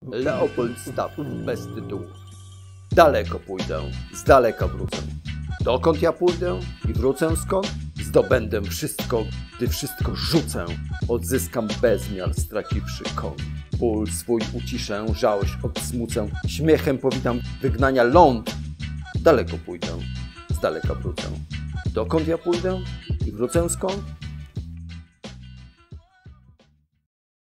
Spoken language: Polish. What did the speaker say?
Leopold Staff bez tytułu. Daleko pójdę, z daleka wrócę. Dokąd ja pójdę i wrócę skąd? Zdobędę wszystko, gdy wszystko rzucę. Odzyskam bezmiar, straciwszy koń. Ból swój uciszę, żałość odsmucę. Śmiechem powitam wygnania ląd. Daleko pójdę, z daleka wrócę. Dokąd ja pójdę i wrócę skąd?